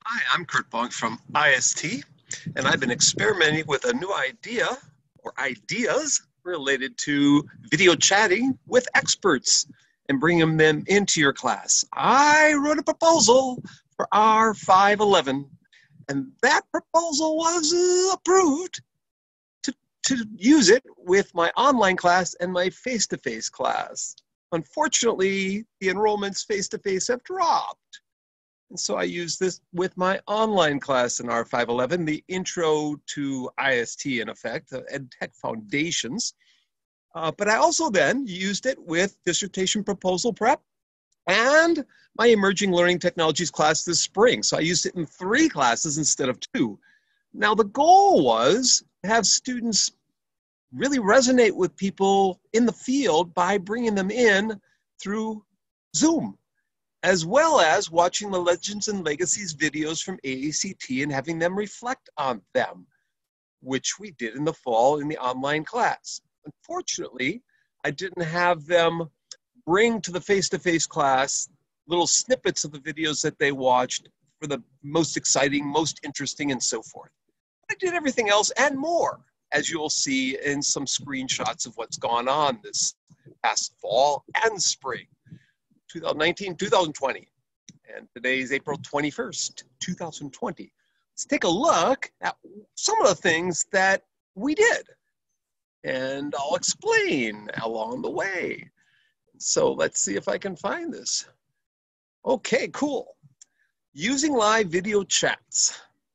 Hi, I'm Kurt Bonk from IST, and I've been experimenting with a new idea or ideas related to video chatting with experts and bringing them into your class. I wrote a proposal for R511, and that proposal was approved to use it with my online class and my face-to-face class. Unfortunately, the enrollments face-to-face have dropped. And so I use this with my online class in R511, the Intro to IST, in effect, EdTech Foundations. But I also then used it with dissertation proposal prep and my Emerging Learning Technologies class this spring. So I used it in 3 classes instead of 2. Now, the goal was to have students really resonate with people in the field by bringing them in through Zoom, as well as watching the Legends and Legacies videos from AACT and having them reflect on them, which we did in the fall in the online class. Unfortunately, I didn't have them bring to the face-to-face class little snippets of the videos that they watched for the most exciting, most interesting, and so forth. I did everything else and more, as you'll see in some screenshots of what's gone on this past fall and spring. 2019, 2020, and today is April 21st, 2020. Let's take a look at some of the things that we did, and I'll explain along the way. So let's see if I can find this. Okay, cool. Using live video chats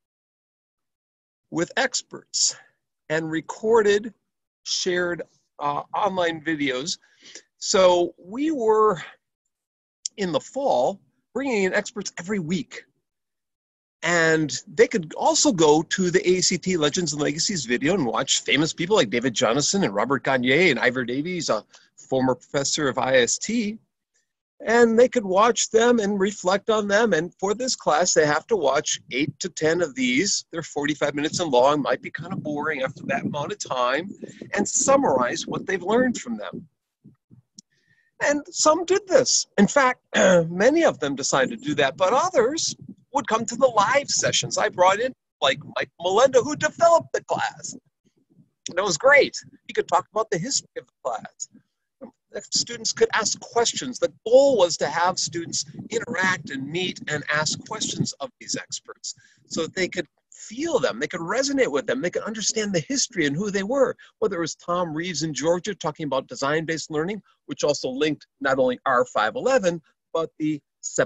with experts and recorded, shared online videos. So we were in the fall, bringing in experts every week. And they could also go to the AACT Legends and Legacies video and watch famous people like David Jonasson and Robert Gagne and Ivor Davies, a former professor of IST. And they could watch them and reflect on them. And for this class, they have to watch 8 to 10 of these. They're 45 minutes and long, might be kind of boring after that amount of time, and summarize what they've learned from them. And some did this. In fact, many of them decided to do that, but others would come to the live sessions. I brought in like Mike Melenda, who developed the class. And it was great. He could talk about the history of the class. Students could ask questions. The goal was to have students interact and meet and ask questions of these experts so that they could feel them, they could resonate with them, they could understand the history and who they were, whether it was Tom Reeves in Georgia talking about design-based learning, which also linked not only R511, but the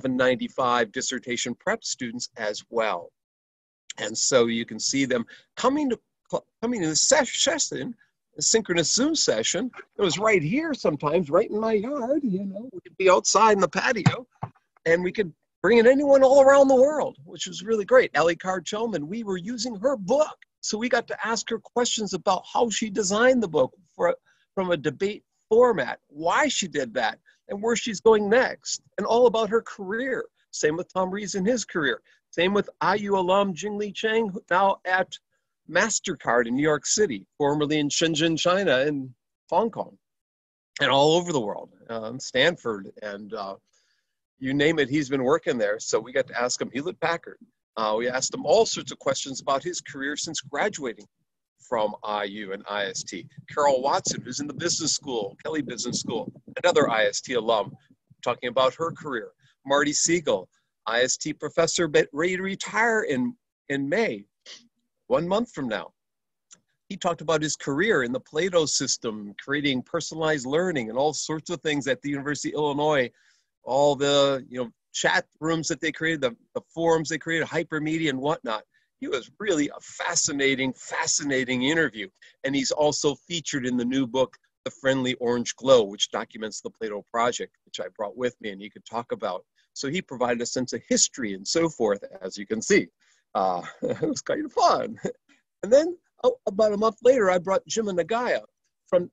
795 dissertation prep students as well. And so you can see them coming to the session, a synchronous Zoom session. It was right here sometimes, right in my yard, you know, we could be outside in the patio, and we could bring in anyone all around the world, which was really great. Ellie Card-Chelman, we were using her book. So we got to ask her questions about how she designed the book from a debate format, why she did that, and where she's going next, and all about her career. Same with Tom Reeves and his career. Same with IU alum Jingli Chang, now at MasterCard in New York City, formerly in Shenzhen, China, and Hong Kong, and all over the world, Stanford, and you name it, he's been working there. So we got to ask him Hewlett-Packard. We asked him all sorts of questions about his career since graduating from IU and IST. Carol Watson, who's in the business school, Kelley Business School, another IST alum, talking about her career. Marty Siegel, IST professor, but ready to retire in May, 1 month from now. He talked about his career in the Plato system, creating personalized learning and all sorts of things at the University of Illinois, all the chat rooms that they created, the forums they created, hypermedia and whatnot. He was really a fascinating interview. And he's also featured in the new book, The Friendly Orange Glow, which documents the Plato project, which I brought with me and he could talk about. So he provided a sense of history and so forth, as you can see. It was kind of fun. And then about a month later, I brought Jima Nagaya from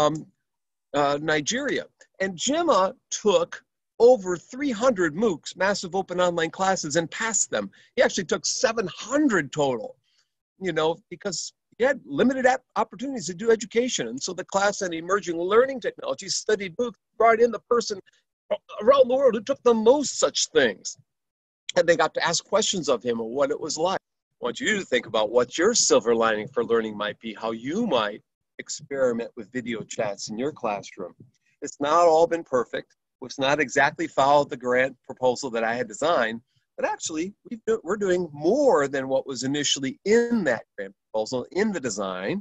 Nigeria. And Jima took over 300 MOOCs, massive open online classes, and passed them. He actually took 700 total, because he had limited opportunities to do education. And so the class on emerging learning technologies studied MOOCs, brought in the person around the world who took the most such things. And they got to ask questions of him of what it was like. I want you to think about what your silver lining for learning might be, how you might experiment with video chats in your classroom. It's not all been perfect. It's not exactly followed the grant proposal that I had designed, but actually we're doing more than what was initially in that grant proposal, in the design.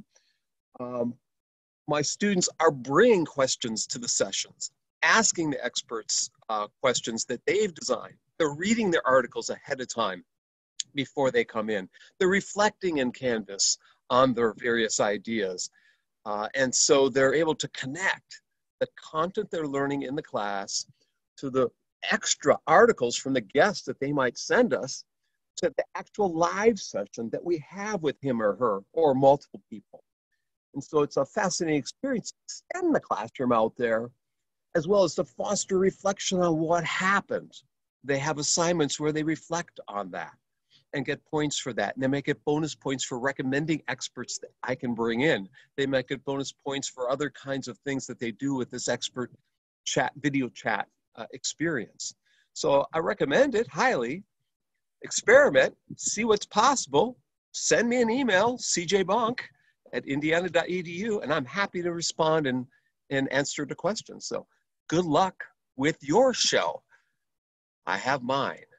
My students are bringing questions to the sessions, asking the experts questions that they've designed. They're reading their articles ahead of time before they come in. They're reflecting in Canvas on their various ideas. And so they're able to connect the content they're learning in the class to the extra articles from the guests that they might send us to the actual live session that we have with him or her or multiple people. And so it's a fascinating experience to extend the classroom out there, as well as to foster reflection on what happened. They have assignments where they reflect on that and get points for that. And they might get bonus points for recommending experts that I can bring in. They might get bonus points for other kinds of things that they do with this expert chat, video chat experience. So I recommend it highly. Experiment, see what's possible. Send me an email, cjbonk@indiana.edu, and I'm happy to respond and answer the questions. So good luck with your show. I have mine.